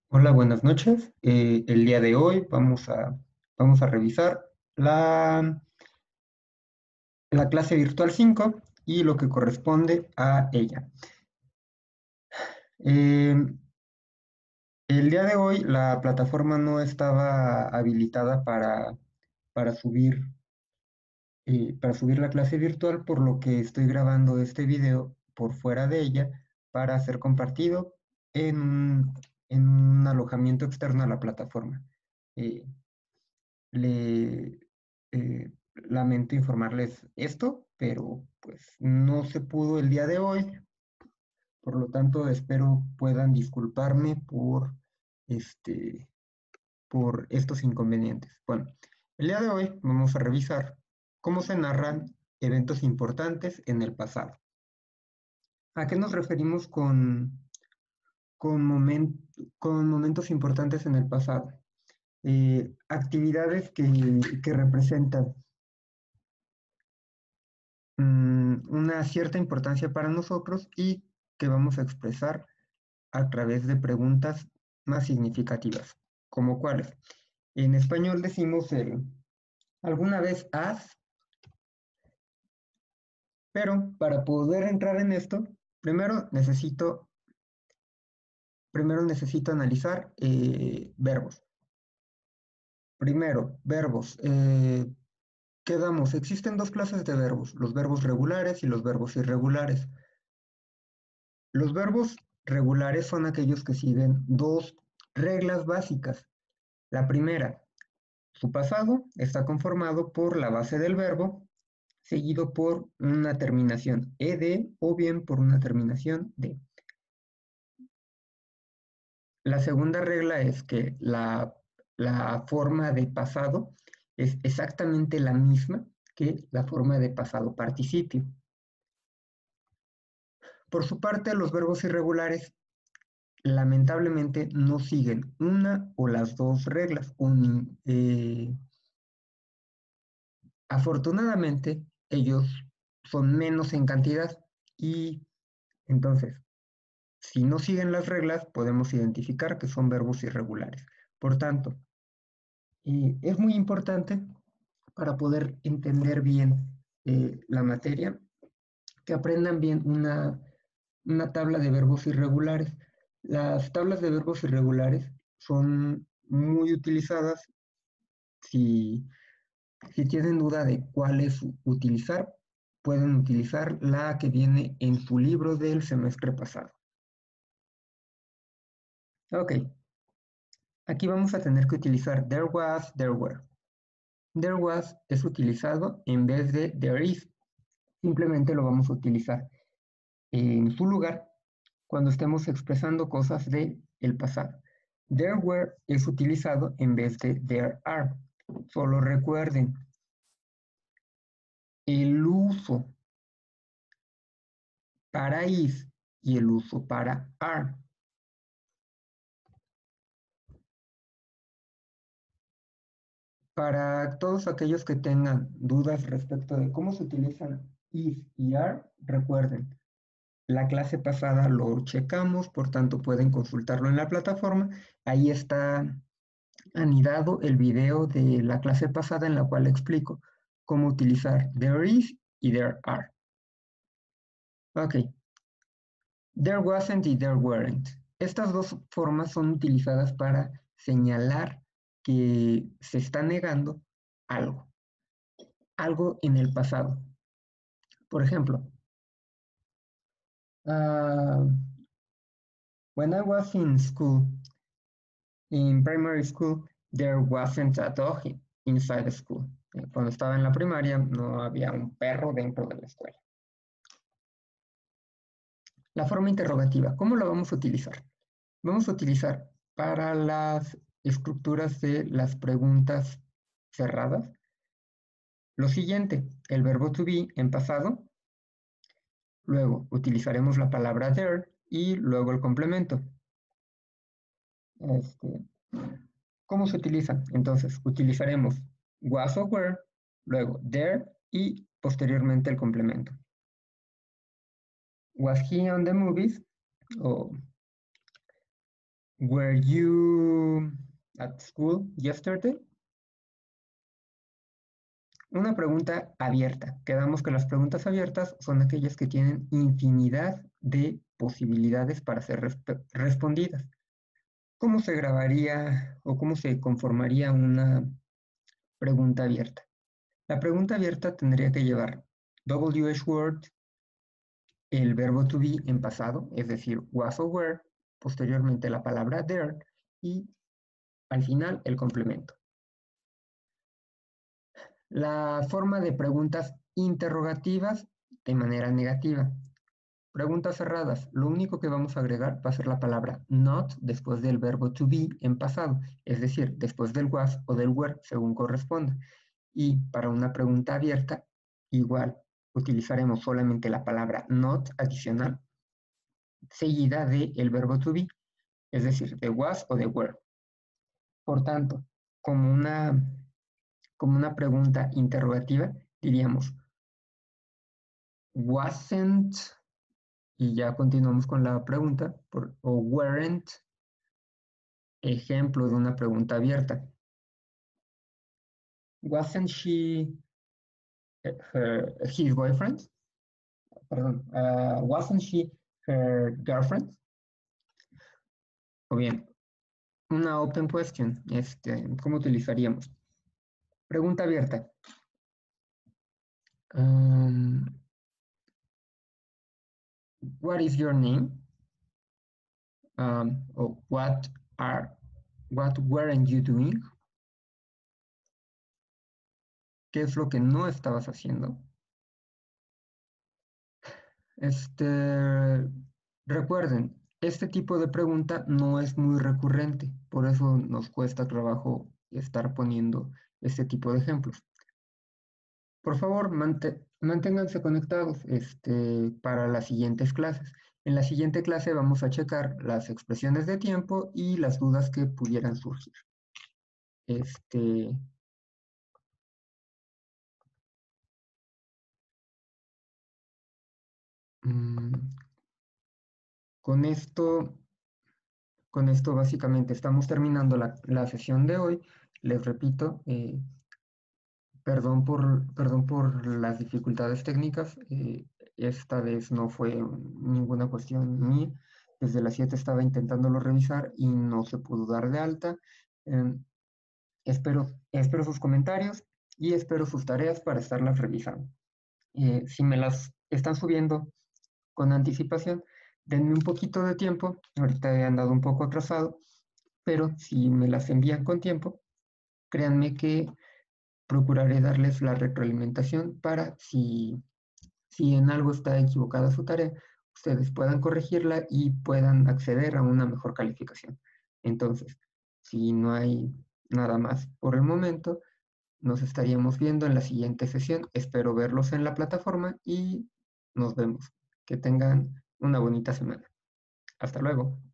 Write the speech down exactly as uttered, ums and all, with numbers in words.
Hola, buenas noches. Eh, el día de hoy vamos a, vamos a revisar la, la clase virtual cinco y lo que corresponde a ella. Eh, el día de hoy la plataforma no estaba habilitada para, para subir, eh, para subir la clase virtual, por lo que estoy grabando este video por fuera de ella para ser compartido en un, en un alojamiento externo a la plataforma. Eh, Le eh, lamento informarles esto, pero pues no se pudo el día de hoy, por lo tanto espero puedan disculparme por este por estos inconvenientes. Bueno, el día de hoy vamos a revisar cómo se narran eventos importantes en el pasado. ¿A qué nos referimos con, con, momen- con momentos importantes en el pasado? Eh, actividades que, que representan mm, una cierta importancia para nosotros y que vamos a expresar a través de preguntas más significativas, como cuáles. En español decimos el ¿alguna vez has? Pero para poder entrar en esto, primero necesito, primero necesito analizar eh, verbos. Primero, verbos. Eh, ¿qué damos? Existen dos clases de verbos, los verbos regulares y los verbos irregulares. Los verbos regulares son aquellos que siguen dos reglas básicas. La primera, su pasado está conformado por la base del verbo, seguido por una terminación ed o bien por una terminación de. La segunda regla es que la, la forma de pasado es exactamente la misma que la forma de pasado participio. Por su parte, los verbos irregulares lamentablemente no siguen una o las dos reglas. Un, eh, afortunadamente, ellos son menos en cantidad y entonces, si no siguen las reglas, podemos identificar que son verbos irregulares. Por tanto, eh, es muy importante para poder entender bien eh, la materia, que aprendan bien una, una tabla de verbos irregulares. Las tablas de verbos irregulares son muy utilizadas si, si tienen duda de cuál es utilizar, pueden utilizar la que viene en su libro del semestre pasado. Ok, aquí vamos a tener que utilizar there was, there were. There was es utilizado en vez de there is. Simplemente lo vamos a utilizar en su lugar cuando estemos expresando cosas de el pasado. There were es utilizado en vez de there are. Solo recuerden, el uso para is y el uso para are. Para todos aquellos que tengan dudas respecto de cómo se utilizan is y are, recuerden, la clase pasada lo checamos, por tanto pueden consultarlo en la plataforma. Ahí está anidado el video de la clase pasada en la cual explico cómo utilizar there is y there are. Ok, there wasn't y there weren't. Estas dos formas son utilizadas para señalar que se está negando algo, algo en el pasado. Por ejemplo, uh, when I was in school, in primary school, there wasn't a dog inside the school. Cuando estaba en la primaria no había un perro dentro de la escuela. La forma interrogativa, ¿cómo la vamos a utilizar? Vamos a utilizar para las estructuras de las preguntas cerradas lo siguiente, el verbo to be en pasado, luego utilizaremos la palabra there y luego el complemento. Este, ¿cómo se utiliza? Entonces, utilizaremos was o were, luego there y posteriormente el complemento. Was he on the movies? O Were you at school yesterday? Una pregunta abierta. Quedamos que las preguntas abiertas son aquellas que tienen infinidad de posibilidades para ser resp- respondidas. ¿Cómo se grabaría o cómo se conformaría una pregunta abierta? La pregunta abierta tendría que llevar W H word, el verbo to be en pasado, es decir, was o were, posteriormente la palabra there y al final el complemento. La forma de preguntas interrogativas de manera negativa. Preguntas cerradas. Lo único que vamos a agregar va a ser la palabra not después del verbo to be en pasado, es decir, después del was o del were, según corresponda. Y para una pregunta abierta, igual, utilizaremos solamente la palabra not adicional, seguida del verbo to be, es decir, de was o de were. Por tanto, como una, como una pregunta interrogativa, diríamos wasn't, y ya continuamos con la pregunta, por, o weren't, ejemplo de una pregunta abierta. Wasn't she her, his boyfriend? Perdón, uh, wasn't she her girlfriend? O bien, una open question, este, ¿cómo utilizaríamos? Pregunta abierta. Um, what is your name? Um, or what are, what weren't you doing? ¿Qué es lo que no estabas haciendo? Este, recuerden, este tipo de pregunta no es muy recurrente, por eso nos cuesta trabajo estar poniendo este tipo de ejemplos. Por favor, mante- manténganse conectados este, para las siguientes clases. En la siguiente clase vamos a checar las expresiones de tiempo y las dudas que pudieran surgir. Este, mm, con esto, con esto básicamente estamos terminando la, la sesión de hoy. Les repito, eh, perdón por, perdón por las dificultades técnicas. Eh, esta vez no fue ninguna cuestión mía. Desde las siete estaba intentándolo revisar y no se pudo dar de alta. Eh, espero, espero sus comentarios y espero sus tareas para estarlas revisando. Eh, si me las están subiendo con anticipación, denme un poquito de tiempo. Ahorita he andado un poco atrasado, pero si me las envían con tiempo, créanme que procuraré darles la retroalimentación para si, si en algo está equivocada su tarea, ustedes puedan corregirla y puedan acceder a una mejor calificación. Entonces, si no hay nada más por el momento, nos estaríamos viendo en la siguiente sesión. Espero verlos en la plataforma y nos vemos. Que tengan una bonita semana. Hasta luego.